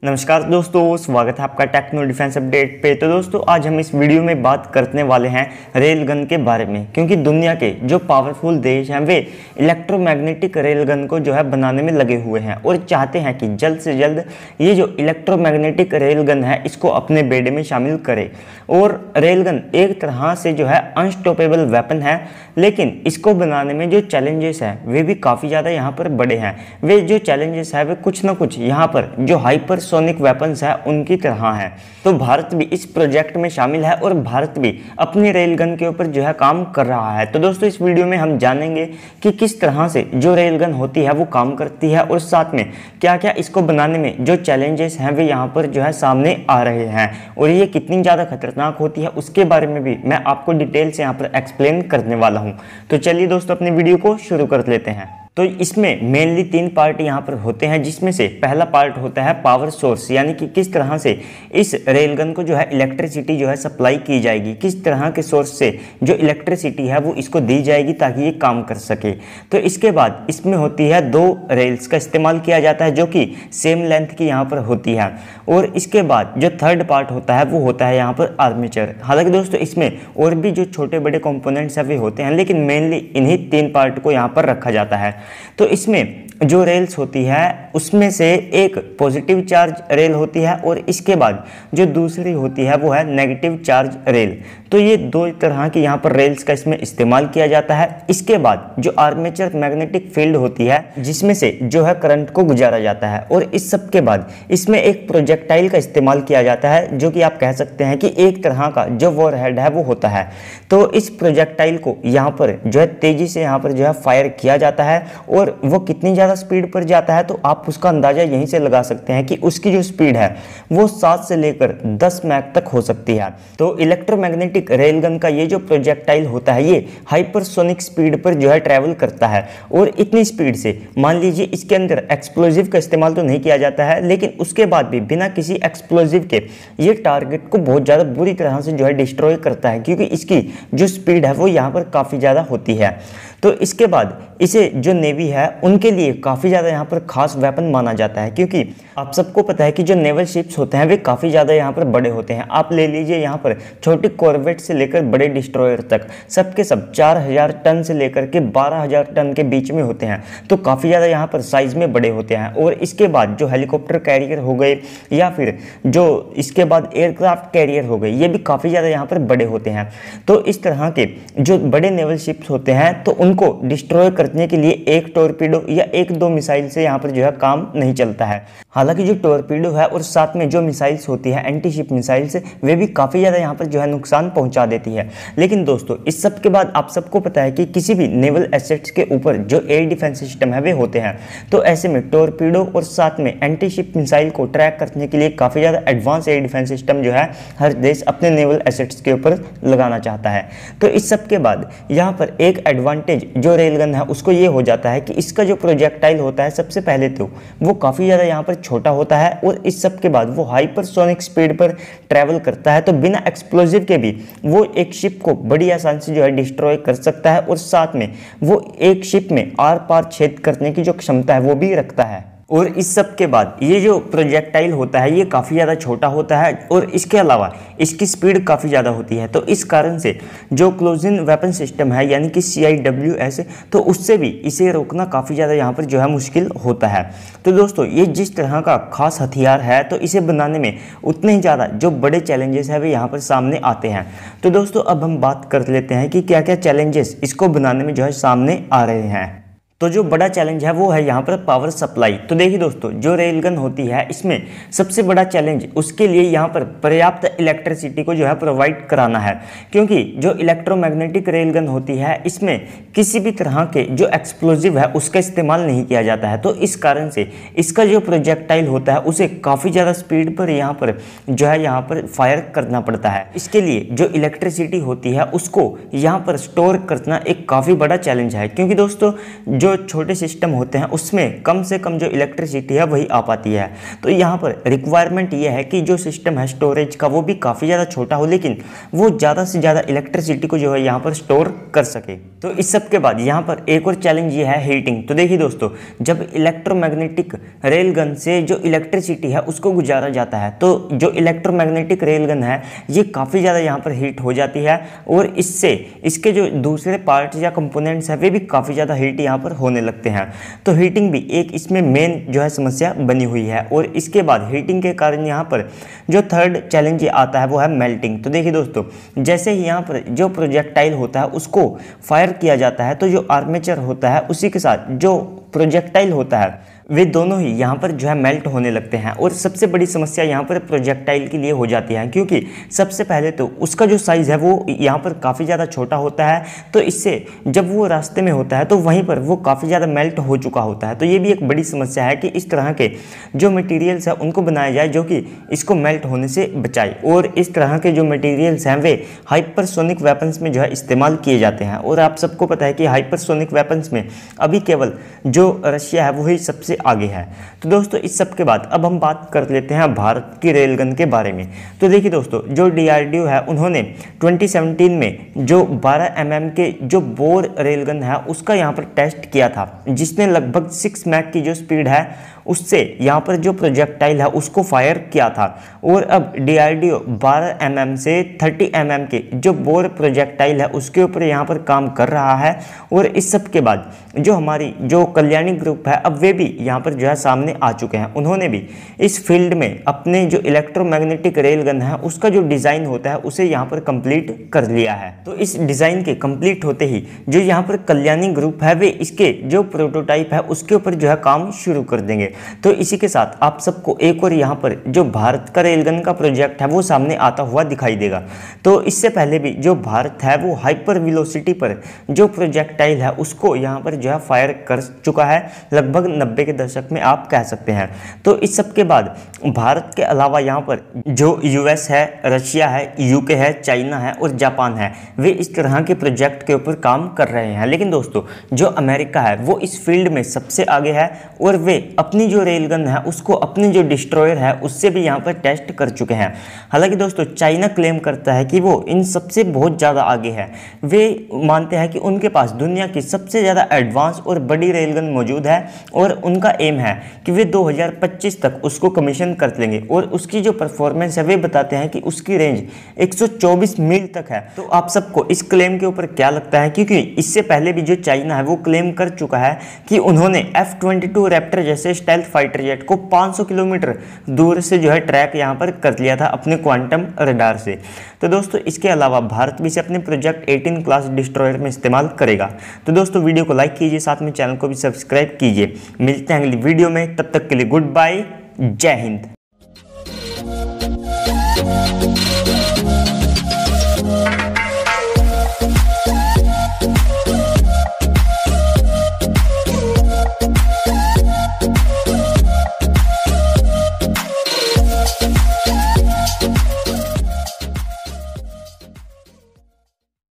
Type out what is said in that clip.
नमस्कार दोस्तों, स्वागत है आपका टेक्नो डिफेंस अपडेट पे। तो दोस्तों आज हम इस वीडियो में बात करने वाले हैं रेल गन के बारे में, क्योंकि दुनिया के जो पावरफुल देश हैं वे इलेक्ट्रोमैग्नेटिक रेल गन को जो है बनाने में लगे हुए हैं और चाहते हैं कि जल्द से जल्द ये जो इलेक्ट्रोमैग्नेटिक रेल गन है इसको अपने बेड़े में शामिल करें। और रेल गन एक तरह से जो है अनस्टॉपेबल वेपन है, लेकिन इसको बनाने में जो चैलेंजेस हैं वे भी काफ़ी ज़्यादा यहाँ पर बड़े हैं। वे जो चैलेंजेस है वे कुछ ना कुछ यहाँ पर जो हाइपरसोनिक वेपन्स है उनकी तरह है। तो भारत भी इस प्रोजेक्ट में शामिल है और भारत भी अपनी रेल गन के ऊपर जो है काम कर रहा है। तो दोस्तों इस वीडियो में हम जानेंगे कि किस तरह से जो रेल गन होती है वो काम करती है और साथ में क्या क्या इसको बनाने में जो चैलेंजेस हैं वे यहाँ पर जो है सामने आ रहे हैं और ये कितनी ज़्यादा खतरनाक होती है उसके बारे में भी मैं आपको डिटेल से यहाँ पर एक्सप्लेन करने वाला हूँ। तो चलिए दोस्तों अपनी वीडियो को शुरू कर लेते हैं। तो इसमें मेनली 3 पार्ट यहाँ पर होते हैं, जिसमें से पहला पार्ट होता है पावर सोर्स, यानी कि किस तरह से इस रेलगन को जो है इलेक्ट्रिसिटी जो है सप्लाई की जाएगी, किस तरह के सोर्स से जो इलेक्ट्रिसिटी है वो इसको दी जाएगी ताकि ये काम कर सके। तो इसके बाद इसमें होती है 2 रेल्स का इस्तेमाल किया जाता है जो कि सेम लेंथ की यहाँ पर होती है। और इसके बाद जो थर्ड पार्ट होता है वो होता है यहाँ पर आर्मेचर। हालांकि दोस्तों इसमें और भी जो छोटे बड़े कंपोनेंट्स है वे होते हैं, लेकिन मेनली इन्हीं 3 पार्ट को यहाँ पर रखा जाता है। तो इसमें जो रेल्स होती है उसमें से एक पॉजिटिव चार्ज रेल होती है और इसके बाद जो दूसरी होती है वो है नेगेटिव चार्ज रेल। तो ये 2 तरह की यहाँ पर रेल्स का इसमें इस्तेमाल किया जाता है। इसके बाद जो आर्मेचर मैग्नेटिक फील्ड होती है जिसमें से जो है करंट को गुजारा जाता है, और इस सब के बाद इसमें एक प्रोजेक्टाइल का इस्तेमाल किया जाता है जो कि आप कह सकते हैं कि एक तरह का जो वॉरहेड है वो होता है। तो इस प्रोजेक्टाइल को यहाँ पर जो है तेजी से यहाँ पर जो है फायर किया जाता है और वो कितनी ज़्यादा स्पीड पर जाता है तो आप उसका अंदाजा यहीं से लगा सकते हैं कि उसकी जो स्पीड है वो 7 से लेकर 10 मैक तक हो सकती है। तो इलेक्ट्रोमैग्नेटिक रेलगन का ये जो प्रोजेक्टाइल होता है ये हाइपरसोनिक स्पीड पर जो है ट्रैवल करता है, और इतनी स्पीड से मान लीजिए इसके अंदर एक्सप्लोजिव का इस्तेमाल तो नहीं किया जाता है, लेकिन उसके बाद भी बिना किसी एक्सप्लोजिव के ये टारगेट को बहुत ज़्यादा बुरी तरह से जो है डिस्ट्रॉय करता है, क्योंकि इसकी जो स्पीड है वो यहाँ पर काफ़ी ज़्यादा होती है। तो इसके बाद इसे जो नेवी है उनके लिए काफ़ी ज़्यादा यहाँ पर खास वेपन माना जाता है, क्योंकि आप सबको पता है कि जो नेवल शिप्स होते हैं वे काफ़ी ज़्यादा यहाँ पर बड़े होते हैं। आप ले लीजिए यहाँ पर छोटी कॉर्वेट से लेकर बड़े डिस्ट्रॉयर तक सबके सब 4000 टन से लेकर के 12000 टन के बीच में होते हैं। तो काफ़ी ज़्यादा यहाँ पर साइज़ में बड़े होते हैं। और इसके बाद जो हेलीकॉप्टर कैरियर हो गए या फिर जो इसके बाद एयरक्राफ्ट कैरियर हो गए, ये भी काफ़ी ज़्यादा यहाँ पर बड़े होते हैं। तो इस तरह के जो बड़े नेवल शिप्स होते हैं तो उनको डिस्ट्रॉय करने के लिए एक टॉर्पीडो या 1-2 मिसाइल से यहाँ पर जो है काम नहीं चलता है। हालांकि जो टॉर्पीडो है और साथ में जो मिसाइल्स होती है एंटी शिप मिसाइल्स, वे भी काफ़ी ज़्यादा यहाँ पर जो है नुकसान पहुँचा देती है। लेकिन दोस्तों इस सब के बाद आप सबको पता है कि किसी भी नेवल एसेट्स के ऊपर जो एयर डिफेंस सिस्टम है वे होते हैं। तो ऐसे में टॉर्पीडो और साथ में एंटी शिप मिसाइल को ट्रैक करने के लिए काफ़ी ज़्यादा एडवांस एयर डिफेंस सिस्टम जो है हर देश अपने नेवल एसेट्स के ऊपर लगाना चाहता है। तो इस सब के बाद यहाँ पर एक एडवांटेज जो रेलगन है उसको ये हो जाता है कि इसका जो प्रोजेक्टाइल होता है सबसे पहले तो वो काफ़ी ज़्यादा यहाँ पर छोटा होता है, और इस सब के बाद वो हाइपरसोनिक स्पीड पर ट्रैवल करता है। तो बिना एक्सप्लोजिव के भी वो एक शिप को बड़ी आसानी से जो है डिस्ट्रॉय कर सकता है, और साथ में वो एक शिप में आर पार छेद करने की जो क्षमता है वो भी रखता है। और इस सब के बाद ये जो प्रोजेक्टाइल होता है ये काफ़ी ज़्यादा छोटा होता है और इसके अलावा इसकी स्पीड काफ़ी ज़्यादा होती है। तो इस कारण से जो क्लोजन वेपन सिस्टम है यानी कि CIWS, तो उससे भी इसे रोकना काफ़ी ज़्यादा यहाँ पर जो है मुश्किल होता है। तो दोस्तों ये जिस तरह का खास हथियार है तो इसे बनाने में उतने ही ज़्यादा जो बड़े चैलेंजेस है वे यहाँ पर सामने आते हैं। तो दोस्तों अब हम बात कर लेते हैं कि क्या क्या चैलेंजेस इसको बनाने में जो है सामने आ रहे हैं। तो जो बड़ा चैलेंज है वो है यहाँ पर पावर सप्लाई। तो देखिए दोस्तों जो रेलगन होती है इसमें सबसे बड़ा चैलेंज उसके लिए यहाँ पर पर्याप्त इलेक्ट्रिसिटी को जो है प्रोवाइड कराना है, क्योंकि जो इलेक्ट्रोमैग्नेटिक रेलगन होती है इसमें किसी भी तरह के जो एक्सप्लोजिव है उसका इस्तेमाल नहीं किया जाता है। तो इस कारण से इसका जो प्रोजेक्टाइल होता है उसे काफ़ी ज़्यादा स्पीड पर यहाँ पर जो है यहाँ पर फायर करना पड़ता है। इसके लिए जो इलेक्ट्रिसिटी होती है उसको यहाँ पर स्टोर करना एक काफ़ी बड़ा चैलेंज है, क्योंकि दोस्तों जो जो छोटे सिस्टम होते हैं उसमें कम से कम जो इलेक्ट्रिसिटी है वही आ पाती है। तो यहाँ पर रिक्वायरमेंट ये है कि जो सिस्टम है स्टोरेज का वो भी काफ़ी ज़्यादा छोटा हो, लेकिन वो ज़्यादा से ज़्यादा इलेक्ट्रिसिटी को जो है यहाँ पर स्टोर कर सके। तो इस सब के बाद यहाँ पर एक और चैलेंज ये है हीटिंग। तो देखिए दोस्तों, जब इलेक्ट्रोमैग्नेटिक रेल गन से जो इलेक्ट्रिसिटी है उसको गुजारा जाता है तो जो इलेक्ट्रोमैग्नेटिक रेल गन है ये काफ़ी ज़्यादा यहाँ पर हीट हो जाती है, और इससे इसके जो दूसरे पार्ट्स या कंपोनेंट्स हैं वे भी काफ़ी ज़्यादा हीट यहाँ पर होने लगते हैं। तो हीटिंग भी एक इसमें मेन जो है समस्या बनी हुई है। और इसके बाद हीटिंग के कारण यहाँ पर जो थर्ड चैलेंज आता है वो है मेल्टिंग। तो देखिए दोस्तों, जैसे ही यहाँ पर जो प्रोजेक्टाइल होता है उसको फायर किया जाता है तो जो आर्मेचर होता है उसी के साथ जो प्रोजेक्टाइल होता है वे दोनों ही यहाँ पर जो है मेल्ट होने लगते हैं। और सबसे बड़ी समस्या यहाँ पर प्रोजेक्टाइल के लिए हो जाती है, क्योंकि सबसे पहले तो उसका जो साइज़ है वो यहाँ पर काफ़ी ज़्यादा छोटा होता है। तो इससे जब वो रास्ते में होता है तो वहीं पर वो काफ़ी ज़्यादा मेल्ट हो चुका होता है। तो ये भी एक बड़ी समस्या है कि इस तरह के जो मटीरियल्स हैं उनको बनाया जाए जो कि इसको मेल्ट होने से बचाए। और इस तरह के जो मटीरियल्स हैं वे हाइपरसोनिक वेपन्स में जो है इस्तेमाल किए जाते हैं। और आप सबको पता है कि हाइपरसोनिक वेपन्स में अभी केवल जो रशिया है वही सबसे आगे है। तो दोस्तों, इस सब के बाद अब हम बात कर लेते हैं भारत की रेलगन के बारे में। तो देखिए दोस्तों, जो DRDO है उन्होंने 2017 में जो 12 mm के जो बोर रेलगन है उसका यहाँ पर टेस्ट किया था, जिसने लगभग 6 मैक की जो स्पीड है उससे यहाँ पर जो प्रोजेक्टाइल है उसको फायर किया था। और अब DRDO 12 mm से 30 mm के जो बोर प्रोजेक्टाइल है उसके ऊपर यहाँ पर काम कर रहा है। और इस सब के बाद जो हमारी जो कल्याणी ग्रुप है अब वे भी यहाँ पर जो है सामने आ चुके हैं। उन्होंने भी इस फील्ड में अपने जो इलेक्ट्रोमैग्नेटिक रेल गन है उसका जो डिज़ाइन होता है उसे यहाँ पर कंप्लीट कर लिया है। तो इस डिज़ाइन के कंप्लीट होते ही जो यहाँ पर कल्याणी ग्रुप है वे इसके जो प्रोटोटाइप है उसके ऊपर जो है काम शुरू कर देंगे। तो इसी के साथ आप सबको एक और यहाँ पर जो भारत का रेलगन का प्रोजेक्ट है वो सामने आता हुआ दिखाई देगा। तो इससे पहले भी जो भारत है वो हाइपर वेलोसिटी पर जो प्रोजेक्टाइल है उसको यहाँ पर जो है फायर कर चुका है, लगभग 90 के दशक में आप कह सकते हैं। तो इस सब के बाद भारत के अलावा यहाँ पर जो US है, रशिया है, UK है, चाइना है और जापान है, वे इस तरह के प्रोजेक्ट के ऊपर काम कर रहे हैं। लेकिन दोस्तों, जो अमेरिका है वो इस फील्ड में सबसे आगे है और वे अपनी जो रेलगन है उसको अपनी जो डिस्ट्रॉयर है उससे भी यहाँ पर टेस्ट कर चुके हैं। हालांकि दोस्तों, चाइना क्लेम करता है कि वो इन सबसे बहुत ज़्यादा आगे है। वे मानते हैं कि उनके पास दुनिया की सबसे ज़्यादा एडवांस और बड़ी रेलगन मौजूद है और उनका एम है कि वे 2025 तक उसको कमीशन कर लेंगे। और उसकी जो परफॉर्मेंस है वे बताते हैं कि उसकी रेंज 124 मील तक है। तो आप सबको इस क्लेम के ऊपर क्या लगता है? क्योंकि इससे पहले भी जो चाइना है वो क्लेम कर चुका है कि उन्होंने F-22 रैप्टर जैसे स्टेल्थ फाइटर जेट को 500 किलोमीटर दूर से जो है ट्रैक यहाँ पर कर लिया था अपने क्वांटम रडार से। तो दोस्तों, इसके अलावा भारत भी इसे अपने प्रोजेक्ट 18 क्लास डिस्ट्रॉयर में इस्तेमाल करेगा। तो दोस्तों, वीडियो को लाइक कीजिए, साथ में चैनल को भी सब्सक्राइब कीजिए। मिलते हैं अगली वीडियो में, तब तक के लिए गुड बाय, जय हिंद।